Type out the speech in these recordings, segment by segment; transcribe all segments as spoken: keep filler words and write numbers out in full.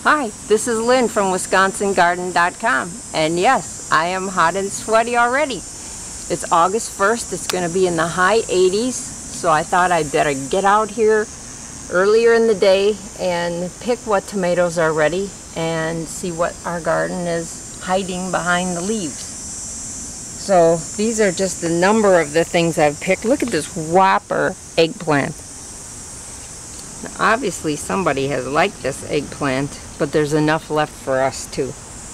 Hi, this is Lynn from Wisconsin Garden dot com, and yes, I am hot and sweaty already. It's August first, it's going to be in the high eighties, so I thought I'd better get out here earlier in the day and pick what tomatoes are ready and see what our garden is hiding behind the leaves. So these are just a number of the things I've picked. Look at this whopper eggplant. Now, obviously somebody has liked this eggplant, but there's enough left for us too.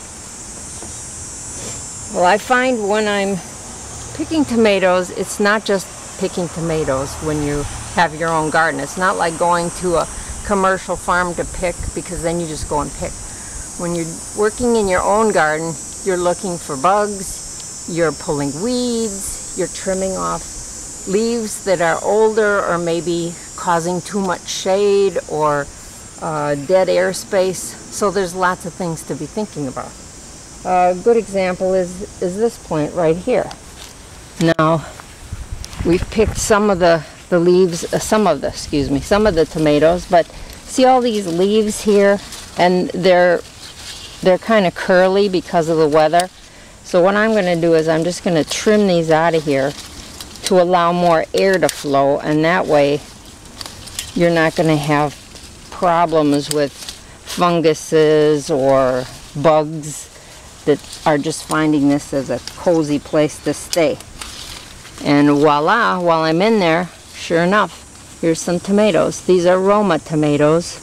Well, I find when I'm picking tomatoes, it's not just picking tomatoes when you have your own garden. It's not like going to a commercial farm to pick, because then you just go and pick. When you're working in your own garden, you're looking for bugs, you're pulling weeds, you're trimming off leaves that are older or maybe causing too much shade or uh, dead airspace. So there's lots of things to be thinking about. A good example is, is this plant right here. Now, we've picked some of the, the leaves, uh, some of the, excuse me, some of the tomatoes, but see all these leaves here? And they're, they're kind of curly because of the weather. So what I'm going to do is I'm just going to trim these out of here to allow more air to flow, and that way you're not going to have problems with funguses or bugs that are just finding this as a cozy place to stay. And voila, while I'm in there, sure enough, here's some tomatoes. These are Roma tomatoes.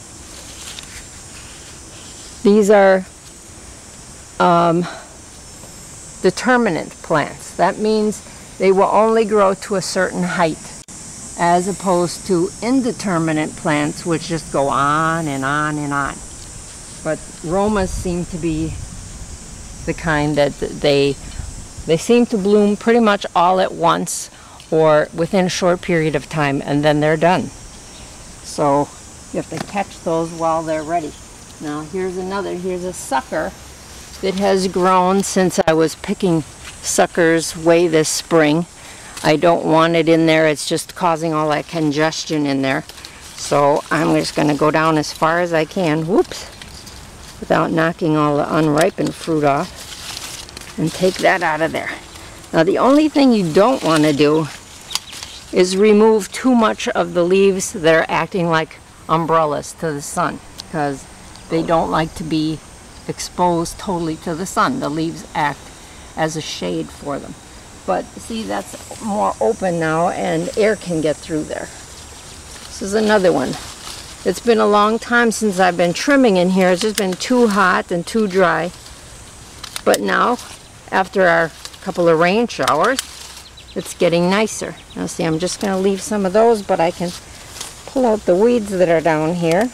These are um, determinate plants. That means they will only grow to a certain height, as opposed to indeterminate plants which just go on and on and on. But Romas seem to be the kind that they they seem to bloom pretty much all at once or within a short period of time, and then they're done. So you have to catch those while they're ready. Now here's another, here's a sucker that has grown since I was picking suckers way this spring. I don't want it in there, it's just causing all that congestion in there. So I'm just going to go down as far as I can, whoops, without knocking all the unripened fruit off, and take that out of there. Now the only thing you don't want to do is remove too much of the leaves that are acting like umbrellas to the sun, because they don't like to be exposed totally to the sun. The leaves act as a shade for them. But see, that's more open now and air can get through there. This is another one. It's been a long time since I've been trimming in here. It's just been too hot and too dry. But now, after our couple of rain showers, it's getting nicer. Now see, I'm just going to leave some of those, but I can pull out the weeds that are down here.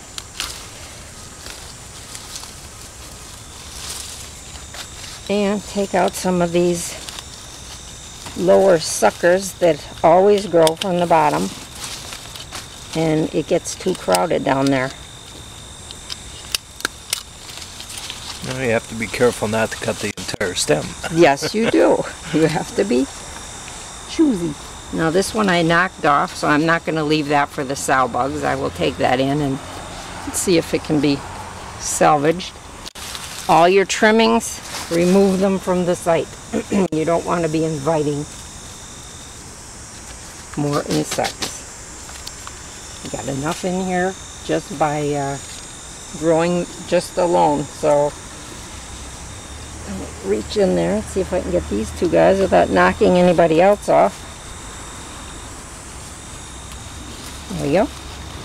And take out some of these lower suckers that always grow from the bottom, and it gets too crowded down there. Now you have to be careful not to cut the entire stem. Yes, you do. You have to be choosy. Now this one I knocked off, so I'm not going to leave that for the sow bugs. I will take that in and see if it can be salvaged. All your trimmings, remove them from the site. You don't want to be inviting more insects. You got enough in here just by uh, growing just alone. So I'll reach in there and see if I can get these two guys without knocking anybody else off. There we go.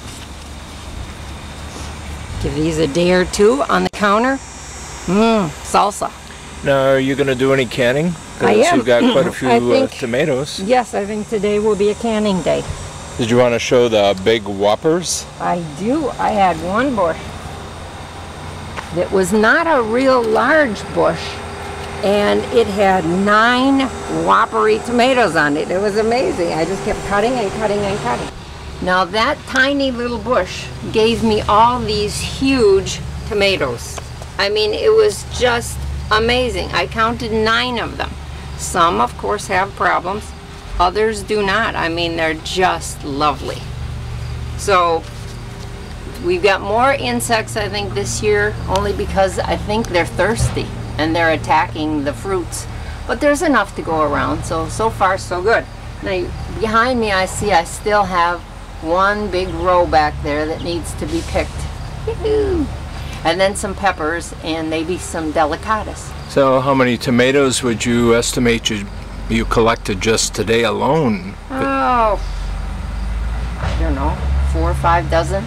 Give these a day or two on the counter. Mmm, salsa. Now, are you going to do any canning? I am. You've got quite a few think, uh, tomatoes. Yes, I think today will be a canning day. Did you want to show the big whoppers? I do. I had one bush that was not a real large bush, and it had nine whoppery tomatoes on it. It was amazing. I just kept cutting and cutting and cutting. Now that tiny little bush gave me all these huge tomatoes. I mean, it was just amazing. I counted nine of them. Some, of course, have problems. Others do not. I mean, they're just lovely. So We've got more insects, I think, this year, only because I think they're thirsty and they're attacking the fruits. But there's enough to go around, so, so far so good. Now, behind me I see I still have one big row back there that needs to be picked. Yoo-hoo. And then some peppers and maybe some delicatas. So how many tomatoes would you estimate you, you collected just today alone? Oh, I don't know, four or five dozen.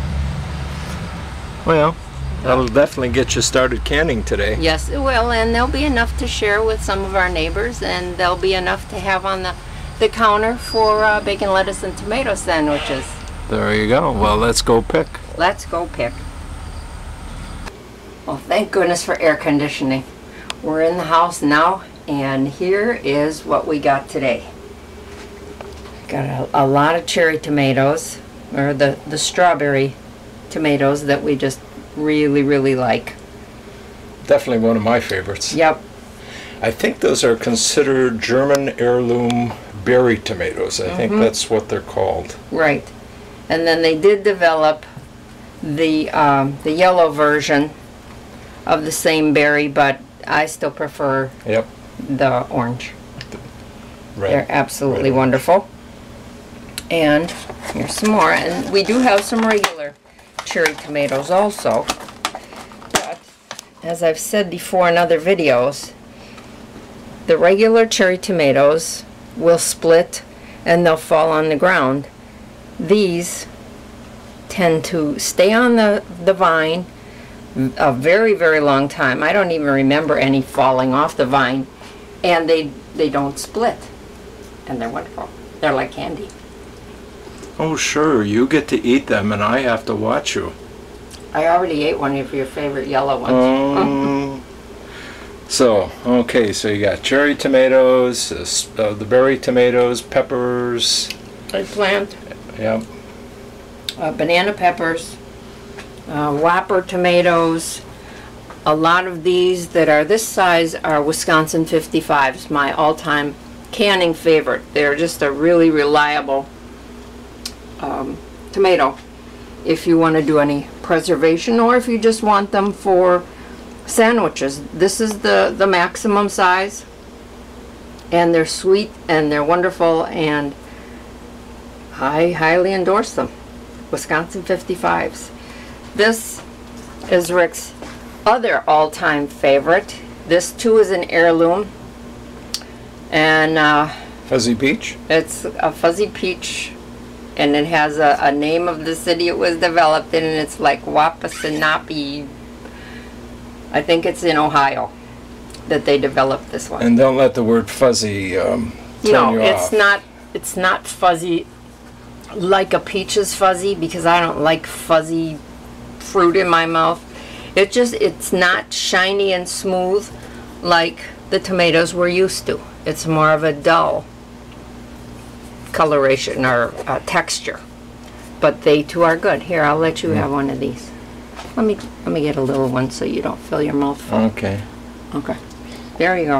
Well, that'll definitely get you started canning today. Yes, it will, and there'll be enough to share with some of our neighbors, and there'll be enough to have on the, the counter for uh, bacon, lettuce, and tomato sandwiches. There you go. Well, let's go pick. Let's go pick. Well, thank goodness for air conditioning. We're in the house now, and here is what we got today. Got a, a lot of cherry tomatoes, or the, the strawberry tomatoes that we just really, really like. Definitely one of my favorites. Yep. I think those are considered German heirloom berry tomatoes. I mm-hmm. think that's what they're called. Right. And then they did develop the um, the yellow version of the same berry, but I still prefer yep. the orange. Red. They're absolutely Red. wonderful. And here's some more. And we do have some regular cherry tomatoes also. But as I've said before in other videos, the regular cherry tomatoes will split and they'll fall on the ground. These tend to stay on the, the vine a very, very long time. I don't even remember any falling off the vine. And they, they don't split. And they're wonderful. They're like candy. Oh, sure. You get to eat them and I have to watch you. I already ate one of your favorite yellow ones. Um, so, okay, so you got cherry tomatoes, uh, uh, the berry tomatoes, peppers. Eggplant. Yep. Uh, banana peppers. Uh, Whopper tomatoes. A lot of these that are this size are Wisconsin fifty-fives, my all-time canning favorite. They're just a really reliable um, tomato if you want to do any preservation or if you just want them for sandwiches. This is the, the maximum size, and they're sweet and they're wonderful, and I highly endorse them. Wisconsin fifty-fives. This is Rick's other all-time favorite. This too is an heirloom, and uh, Fuzzy peach? It's a fuzzy peach, and it has a, a name of the city it was developed in, and it's like Wappasinapi. I think it's in Ohio that they developed this one. And don't let the word fuzzy um, turn no, you it's off. not. It's not fuzzy like a peach is fuzzy, because I don't like fuzzy fruit in my mouth. It just it's not shiny and smooth like the tomatoes we're used to. It's more of a dull coloration or uh, texture, but they too are good. Here, I'll let you have one of these. Let me let me get a little one so you don't fill your mouth full. Okay. Okay. There you go.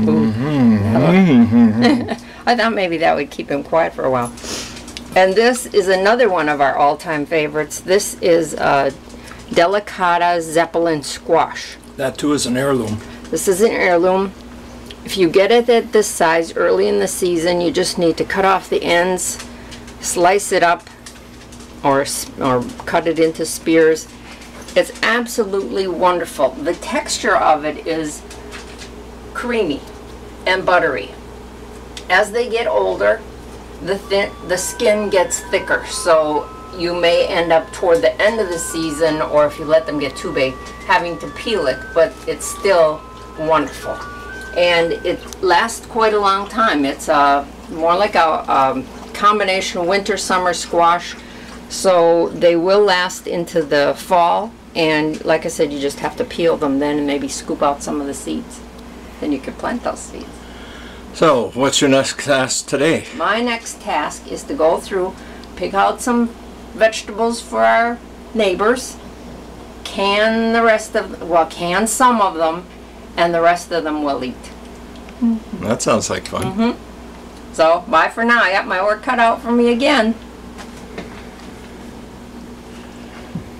Mm-hmm. I thought maybe that would keep him quiet for a while. And this is another one of our all-time favorites. This is uh, Delicata Zeppelin squash. That too is an heirloom. This is an heirloom. If you get it at this size early in the season, you just need to cut off the ends, slice it up, or, or cut it into spears. It's absolutely wonderful. The texture of it is creamy and buttery. As they get older, the thin, the skin gets thicker, so you may end up toward the end of the season, or if you let them get too big, having to peel it, but it's still wonderful. And it lasts quite a long time. It's uh, more like a um, combination winter-summer squash, so they will last into the fall, and like I said, you just have to peel them then and maybe scoop out some of the seeds. Then you can plant those seeds. So, what's your next task today? My next task is to go through, pick out some vegetables for our neighbors, can the rest of, well, can some of them, and the rest of them we'll eat. Mm-hmm. That sounds like fun. Mm-hmm. So, bye for now. I got my work cut out for me again.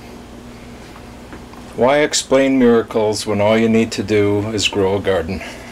Why explain miracles when all you need to do is grow a garden?